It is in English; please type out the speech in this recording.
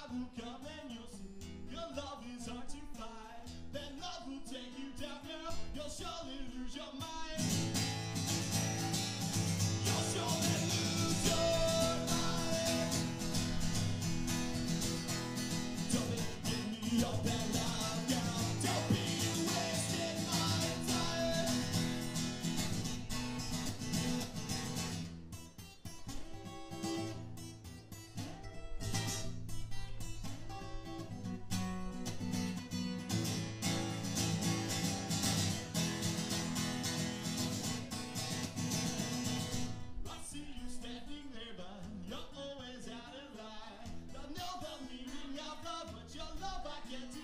will come and you'll see your love is hard to find. That love will take you down, girl. You'll surely lose your mind. You'll surely lose your mind. Don't give me all that love, girl. Don't be wasting my time. I see you standing there, but you're always out of line. I know the meaning of love, but your love I can't